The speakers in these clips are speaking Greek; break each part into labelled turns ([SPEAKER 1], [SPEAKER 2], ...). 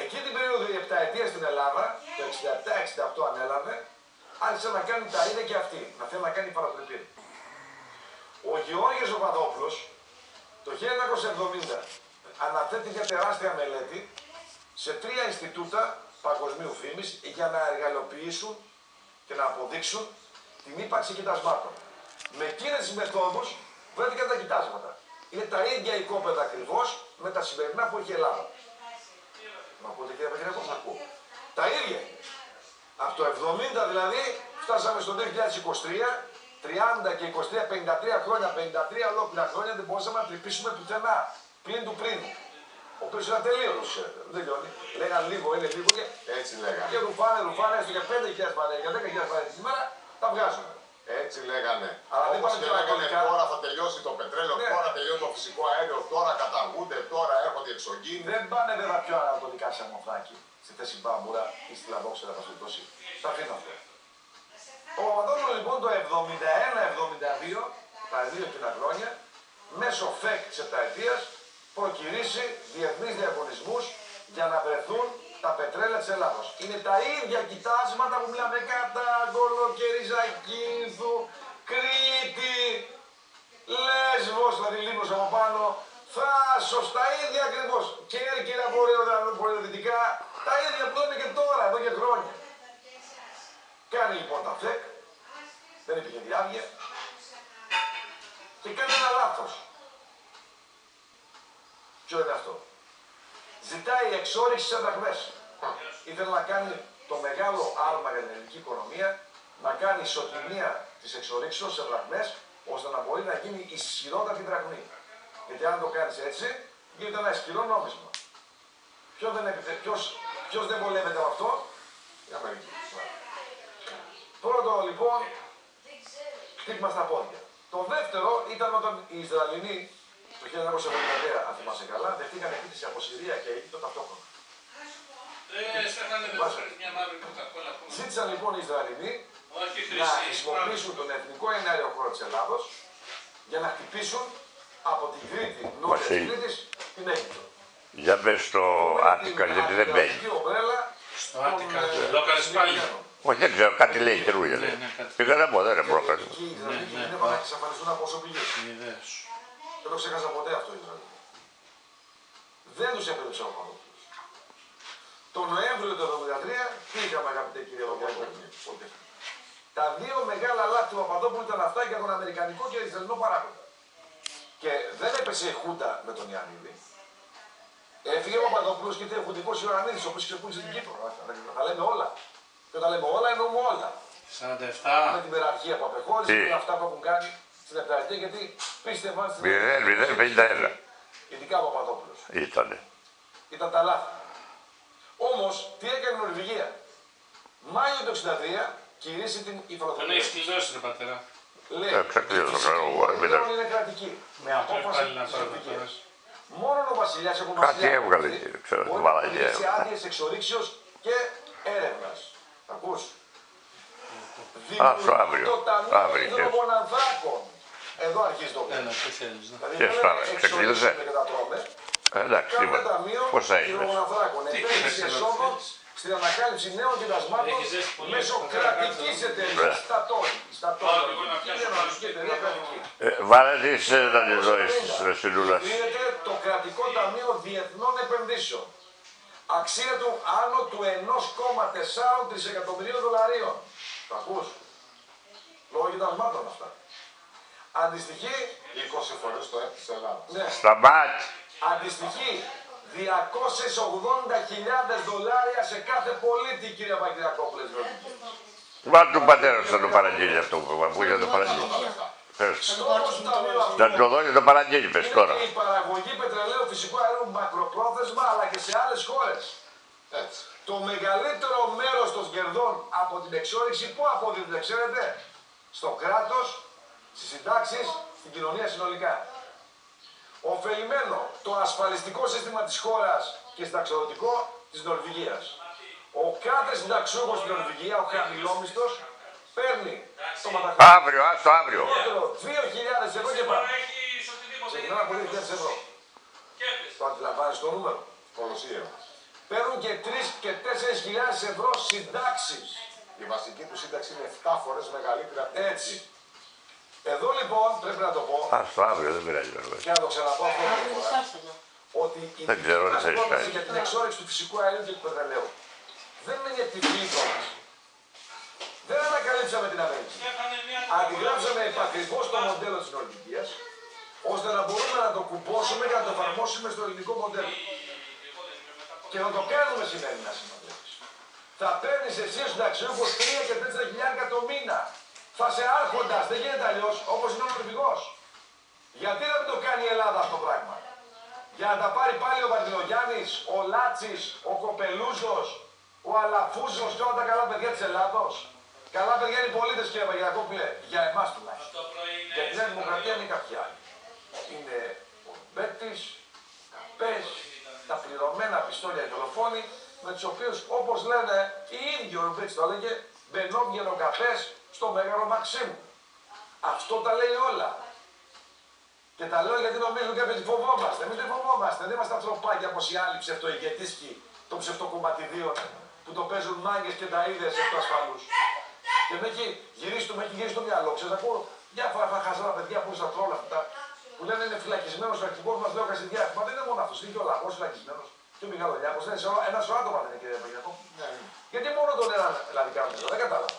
[SPEAKER 1] Εκείνη την περίοδο η επταετία στην Ελλάδα, το 67-68 ανέλαβε, άρχισε να κάνει τα ίδια και αυτή, να θέλει να κάνει παρατροπή. Ο Γεώργιος Παπαδόπουλος το 1970 αναθέτει μια τεράστια μελέτη σε 3 Ινστιτούτα παγκοσμίου φήμης για να εργαλειοποιήσουν και να αποδείξουν την ύπαρξη κοιτασμάτων. Με εκείνες τις μεθόδους βρέθηκαν τα κοιτάσματα. Είναι τα ίδια οικόπεδα ακριβώς με τα σημερινά που έχει η Ελλάδα. Μα ακούτε κύριε Παγγελάκη, πώς ακούω. Τα ίδια. Από το 70 δηλαδή φτάσαμε στο 2023, 30 και 23, 53 χρόνια, 53 ολόκληρα χρόνια δεν μπορούσαμε να τρυπήσουμε πουθενά. Πλην του πριν. Ο οποίος ήταν τελείωτος, δεν λιώνει. Λέγαν λίγο, είναι λίγο και
[SPEAKER 2] έτσι λέγανε.
[SPEAKER 1] Και ρουφάνε, έστω και 5.000 παρέα, για 10.000 παρέα τη ημέρα, τα βγάζουμε.
[SPEAKER 2] Έτσι λέγανε.
[SPEAKER 1] Αλλά δεν
[SPEAKER 2] όπως
[SPEAKER 1] πάνε
[SPEAKER 2] και λέγανε τώρα θα τελειώσει το πετρέλαιο,
[SPEAKER 1] ναι.
[SPEAKER 2] Τώρα τελειώσει το φυσικό αέριο, τώρα καταργούνται, τώρα έρχονται εξωγήινοι.
[SPEAKER 1] Δεν πάνε βέβαια πιο ανατολικά σε Αμμοφράκη, στη θέση Μπάμπουρα ή στη Λαδόξερα, θα περιπτώσει. Τα αφήνω αυτό. Ο Παπαδόπουλος λοιπόν το 71-72, τα 2 κοινά χρόνια, μέσω ΦΕΚ της επταετίας, προκηρύσει διεθνείς διαγωνισμούς για να βρεθούν τα πετρέλαια της Ελλάδος. Είναι τα ίδια κοιτάσματα που μιλάμε Κατάγκολο, Κεριζακίνθου, Κρήτη, Λέσβος, δηλαδή Λίμνος από πάνω, Θάσος, τα ίδια ακριβώς. Κέρκυρα, βορειοδυτικά, τα ίδια που είναι και τώρα, εδώ και χρόνια. Κάνει λοιπόν τα ΦΕΚ, δεν υπήρχε διάβγεια, και κάνει ένα λάθος. Ποιο είναι αυτό? Ζητάει εξόριξη σε δραχμές. Ήθελε να κάνει το μεγάλο άλμα για την ελληνική οικονομία, να κάνει ισοτιμία της εξορίξεως σε δραχμές, ώστε να μπορεί να γίνει ισχυρότατη δραχμή. Γιατί αν το κάνεις έτσι, γίνεται ένα ισχυρό νόμισμα. Ποιος δεν βολεύεται από αυτό? Η Αμερική. Πρώτο λοιπόν, χτύπημα στα πόδια. Το δεύτερο ήταν όταν οι Ισραηλινοί το 1973, αν θυμάσαι καλά, δεχτήκαν επίθεση από Συρία και Αίγυπτο ταυτόχρονα. Ζήτησαν λοιπόν οι Ισραηλινοί να χρησιμοποιήσουν τον εθνικό εναέριο χώρο της Ελλάδος για να χτυπήσουν από την Κρήτη, νότια της Κρήτης, την Αίγυπτο.
[SPEAKER 3] Για πες στο Άτικα, γιατί δεν μπαίνει.
[SPEAKER 4] Στο Άτικα, το έκανες πάλι.
[SPEAKER 3] Όχι, δεν ξέρω, κάτι λέει καινούργια. Πήγα να πω, δεν είναι πρόκειται.
[SPEAKER 1] Και οι Ισραηλινοί δεν πάνε να εξαφανιστούν από όσο πηγές. Δεν το ξέχασα ποτέ αυτό οι Ισραηλινοί. Δεν τους επέδειξε ο Παπαδόπουλος. Το Νοέμβριο του 1973, τι είχαμε αγαπητέ κύριε Παπαδόπουλο? Τα 2 μεγάλα λάθη του Παπαδόπουλου ήταν αυτά για τον Αμερικανικό και τον Ισραηλινό παράγοντα. Και δεν έπεσε η Χούντα με τον Ιαννίδη. Έφυγε ο Παπαδόπουλος και ήρθε ο Χουντικός Ιωαννίδης, ο οποίος ξεπούλησε την Κύπρο. Θα λέμε όλα. Και όταν λέμε όλα, εννοούμε όλα.
[SPEAKER 4] 47.
[SPEAKER 1] Με την πειρατεία που απεχώρησε και αυτά που έχουν κάνει στην επταετία, γιατί πίστευαν στην
[SPEAKER 3] 0-0-51.
[SPEAKER 1] ειδικά ο Παπαδόπουλος.
[SPEAKER 3] Ήτανε.
[SPEAKER 1] Ήταν τα λάθη. Όμως, τι έκανε η Νορβηγία? Μάιο του 1963 κηρύσσει την
[SPEAKER 4] Τον
[SPEAKER 1] υφαλοκροτία.
[SPEAKER 4] έχεις κλειδώσει ρε πατέρα.
[SPEAKER 1] Λέει,
[SPEAKER 3] Ξεκλείδω το κάνω εγώ.
[SPEAKER 1] πλέον είναι κρατική. Με απόφαση της Νορβηγίας. Μόνο ο βασιλιάς έχουν
[SPEAKER 3] Κάτι έβγαλε, ξέρω, την μαλαγία.
[SPEAKER 1] σε άδειες εξορίξεως και έρευνας. Ακούς?
[SPEAKER 3] Στο αύριο.
[SPEAKER 1] Το Ταμείο Υδρογονανθράκων. Εδώ αρχίζει το
[SPEAKER 4] Έλα, τι θέλεις, ναι.
[SPEAKER 1] Δηλαδή,
[SPEAKER 3] Και φτάμε, ξεκλείδωσε.
[SPEAKER 1] και τα τρώμε.
[SPEAKER 3] Εντάξει,
[SPEAKER 1] Κάνουμε
[SPEAKER 3] είπα.
[SPEAKER 1] ταμείο
[SPEAKER 3] Πόσα είναι.
[SPEAKER 1] υδρογονανθράκων.
[SPEAKER 4] Τι
[SPEAKER 1] Επένδυση
[SPEAKER 4] ξέρεις,
[SPEAKER 1] εσόδων στην ανακάλυψη νέων κοιτασμάτων
[SPEAKER 4] Έχεις ζέσει πολύ.
[SPEAKER 1] μέσω κρατικής εταιρείας. Στατών. Είναι αναλυτική εταιρεία κρατική.
[SPEAKER 3] Βάλε τις να τις δώσεις της Ρεσινούλας.
[SPEAKER 1] Κρίνεται το κρατικό ταμείο διεθνών επενδύσεων. Αξία του άνω του 1,4 τρισεκατομμυρίων δολαρίων. Τα ακούς? Λόγω κοιτασμάτων αυτά. Αντιστοιχεί
[SPEAKER 2] 20 φορές το ΕΠ της Ελλάδας.
[SPEAKER 1] ναι,
[SPEAKER 3] Σταμάτη.
[SPEAKER 1] αντιστοιχεί 280.000 δολάρια σε κάθε πολίτη, κύριε Παγκυριακόπουλε.
[SPEAKER 3] Βάλε του πατέρα σου να το παραγγείλει αυτό που είχε να το παραγγείλει. Πες.
[SPEAKER 1] Στόχος του ταμείου αυτού
[SPEAKER 3] Να το δώσει το παραγγείλει, πες τώρα.
[SPEAKER 1] είναι η παραγωγή πετρελαίου φυσικού αερίου μακροπρόθεσμα αλλά και σε άλλες χώρες.
[SPEAKER 2] Έτσι.
[SPEAKER 1] Το μεγαλύτερο μέρος των κερδών από την εξόρυξη πού αποδίδεται, ξέρετε? Στο κράτος, στις συντάξεις, στην κοινωνία συνολικά. Οφελημένο το ασφαλιστικό σύστημα της χώρας και συνταξιοδοτικό της Νορβηγίας. Ο κάθε συνταξιούχος στην Νορβηγία, ο χαμηλόμισθος, παίρνει το μεταχρόνιο.
[SPEAKER 3] Αύριο, άστο αύριο.
[SPEAKER 1] 2.000 ευρώ και πάνω. Ξεκινάμε από 2.000 ευρώ. Το αντιλαμβάνεις το νούμερο?
[SPEAKER 2] Κολοσσία.
[SPEAKER 1] παίρνουν και 3 και 4.000 ευρώ συντάξεις.
[SPEAKER 2] Η βασική του σύνταξη είναι 7 φορές μεγαλύτερη από την
[SPEAKER 1] Έτσι. Εδώ λοιπόν πρέπει να το πω
[SPEAKER 3] Α, το αύριο δεν πειράζει βέβαια.
[SPEAKER 1] και να το ξαναπώ αυτό την φορά, ότι η
[SPEAKER 3] Δεν ξέρω
[SPEAKER 1] δική
[SPEAKER 3] αν
[SPEAKER 1] μας
[SPEAKER 3] θα έχεις
[SPEAKER 1] πρόταση
[SPEAKER 3] κάνει.
[SPEAKER 1] για την εξόρυξη του φυσικού αερίου και του πετρελαίου δεν είναι για τη πρόταση. Δεν ανακαλύψαμε την Αμερική. Αντιγράψαμε επακριβώς το μοντέλο της Νορβηγίας, ώστε να μπορούμε να το κουμπώσουμε και να το εφαρμόσουμε στο ελληνικό μοντέλο. Και να το κάνουμε σημερινά συνοδεύεις. Θα παίρνεις εσύ ως συνταξιούχος 3 και 4 χιλιάρικα το μήνα. Θα είσαι άρχοντας, δεν γίνεται αλλιώς, όπως είναι ο Νορβηγός. Γιατί να μην το κάνει η Ελλάδα αυτό το πράγμα. Για να τα πάρει πάλι ο Βαρδινογιάννης, ο Λάτσης, ο Κοπελούζος, ο Αλαφούζος και όλα τα καλά παιδιά της Ελλάδος. Καλά παιδιά είναι οι πολίτες, κύριε Παγιακόπουλε, για εμάς τουλάχιστον. Για τη Νέα Δημοκρατία είναι κάποιοι άλλοι. Είναι ο Μπέτης, Καπές, τα πληρωμένα πιστόλια οι δολοφόνοι, με τους οποίους, όπως λένε οι ίδιοι, ο Μπέτης το έλεγε, μπαινόβγαινε ο Καπές στο Μέγαρο Μαξίμου. Αυτό τα λέει όλα. Και τα λέω γιατί νομίζουν κάποιοι ότι φοβόμαστε. Εμείς δεν φοβόμαστε. Δεν είμαστε ανθρωπάκια όπως οι άλλοι ψευτοηγετήσκοι των ψευτοκομματιδίων που το παίζουν μάγκες και ταΐδες εκ του ασφαλούς. Και με έχει γυρίσει το μυαλό. Ξέρεις, ακούω διάφορα χαζά παιδιά που είναι στα τρόλα αυτά που λένε είναι φυλακισμένος ο αρχηγός μας, λέω Κασιδιάκη. Μα δεν είναι μόνο αυτός, είναι και ο λαγός φυλακισμένος. Και ο Μιγαλολιάκος. Δεν είναι ένα σωρό άτομα δεν είναι, κύριε Παγιακό. Γιατί μόνο τον έναν δηλαδή κάνουν εδώ, δεν κατάλαβα.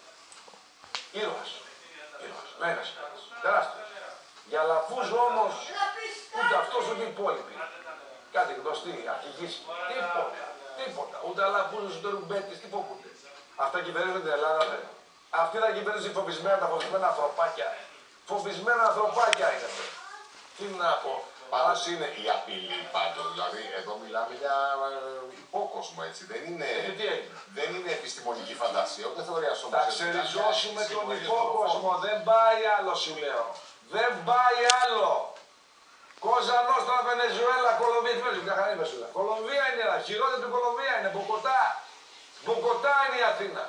[SPEAKER 1] Ήρωας. Ναι, ένας. Τεράστιος. Για λαφούς όμως, ούτε αυτός ούτε οι υπόλοιποι. Κάτι γνωστή, αρχηγής. Τίποτα. Ούτε αλαφούς, ούτε ρουμπέτης, τι φοβούνται. Αυτά κυβερνούν την Ελλάδα, δεν. Αυτή θα κυβερνήσει τα φοβισμένα ανθρωπάκια. Φοβισμένα ανθρωπάκια είναι αυτά. Τι να πω.
[SPEAKER 2] Πάντως είναι η απειλή πάντως. Δηλαδή εδώ μιλάμε για υπόκοσμο, έτσι. Δεν είναι επιστημονική φαντασία, ούτε θεωρία σώμα.
[SPEAKER 1] Θα ξεριζώσουμε τον υπόκοσμο. Δεν πάει άλλο, σου λέω. Δεν πάει άλλο. Κόζα Νόστρα, Βενεζουέλα, Κολομβία. Τι παίζει, μια χαρά είναι Βενεζουέλα. Κολομβία είναι η χειρότερη του Κολομβία είναι. Μποκοτά. Μποκοτά είναι η Αθήνα.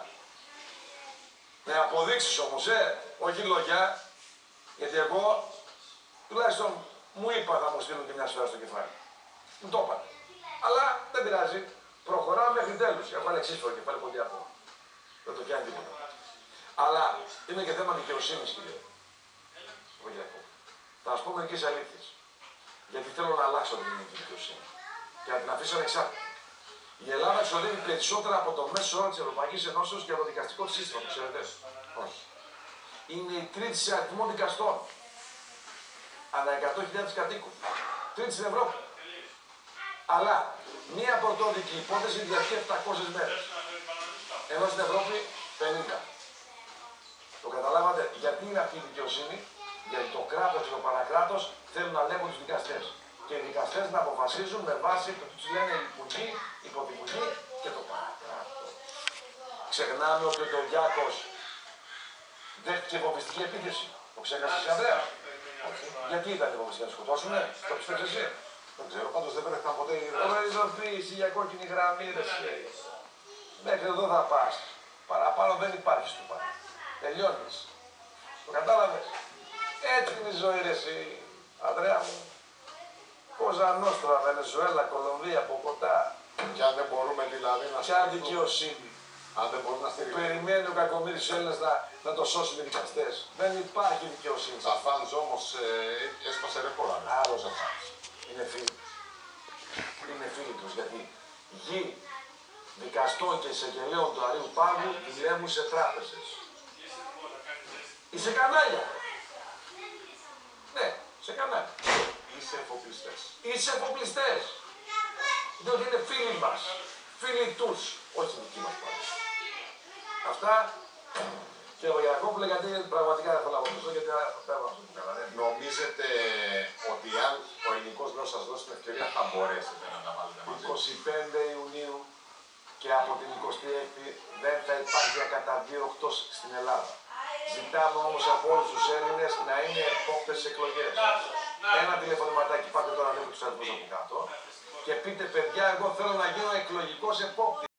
[SPEAKER 1] Με αποδείξεις όμως, όχι λόγια. Γιατί εγώ τουλάχιστον μου είπα θα μου στείλουν και μια σφαίρα στο κεφάλι. Μου το είπαν. Αλλά δεν πειράζει. Προχωράμε μέχρι τέλους. Έχω αλεξίσφορο κεφάλι ποντιακό. Δεν το πιάνει τίποτα. Αλλά είναι και θέμα δικαιοσύνης, κύριε Παγιακό. Θα σας πω μερικές αλήθειες. Γιατί θέλω να αλλάξω την ελληνική δικαιοσύνη. Και να την αφήσω ανεξάρτητη. Η Ελλάδα εξοδεύει περισσότερα από το μέσο όρο της Ευρωπαϊκής Ενώσεως για το δικαστικό της σύστημα, ξέρετε. Όχι. Είναι η τρίτη σε αριθμό δικαστών. Ανά 100.000 κατοίκους. Τρίτη στην Ευρώπη. Αλλά μία πρωτόδικη υπόθεση διαρκεί 700 μέρες. Ενώ στην Ευρώπη 50. Το καταλάβατε γιατί είναι αυτή η δικαιοσύνη. Γιατί το κράτος και το παρακράτος θέλουν να ελέγχουν τους δικαστές. Και οι δικαστές να αποφασίζουν με βάση το τι τους λένε οι υπουργοί, οι υποδημουργοί και το παρακράτος. Ξεχνάμε ότι ο Γιάκος δέχτηκε βομβιστική επίθεση. Το ξέχασες, Ανδρέα. Γιατί ήταν η βομβιστική, να σκοτώσουνε, το πιστεύεις εσύ.
[SPEAKER 2] Δεν ξέρω, πάντως δεν βρέθηκαν ποτέ οι
[SPEAKER 1] Προειδοποίηση για κόκκινη γραμμή, ρε εσύ. Μέχρι εδώ θα πας. Παραπάνω δεν υπάρχει στο πάνω. Τελειώνεις. Το κατάλαβες. Έτσι είναι η ζωή, ρε εσύ, Ανδρέα μου. Κόζα Νόστρα, Βενεζουέλα, Κολομβία, Μποκοτά.
[SPEAKER 2] Και αν δεν μπορούμε δηλαδή να
[SPEAKER 1] Ποια δικαιοσύνη.
[SPEAKER 2] αν δεν μπορούμε να στηρίξουμε.
[SPEAKER 1] Περιμένει ο κακομοίρης Έλληνας να το σώσουν οι δικαστές. Δεν υπάρχει δικαιοσύνη.
[SPEAKER 2] Τα φανς όμως έσπασε ρεκόρ.
[SPEAKER 1] Άλλος αυτός. Είναι φίλοι. Είναι φίλοι τους γιατί γη δικαστών και εισαγγελέων του Αρείου Πάγου δουλεύουν σε τράπεζες. Είσαι κανάλια. Ναι, σε κανάλια.
[SPEAKER 2] Είσαι εφοπλιστές.
[SPEAKER 1] Είσαι εφοπλιστές. Διότι είναι φίλοι μας. Φίλοι τους. Όχι δικοί μας πάντα. Αυτά. Και ο Γιακόπουλε γιατί πραγματικά δεν θέλω να βοηθήσω γιατί θα πέρα αυτό που καλά.
[SPEAKER 2] Νομίζετε ότι αν ο ελληνικός λαός σας δώσει την ευκαιρία θα μπορέσετε να τα βάλετε μαζί?
[SPEAKER 1] 25 Ιουνίου και από την 26η δεν θα υπάρχει ακαταδίωκτος στην Ελλάδα. Ζητάμε όμως από όλους τους Έλληνες να είναι επόπτες στις εκλογές. Ένα τηλεφωνηματάκι, πάτε τώρα λίγο τους αριθμούς από κάτω και πείτε παιδιά εγώ θέλω να γίνω εκλογικός επόπτης.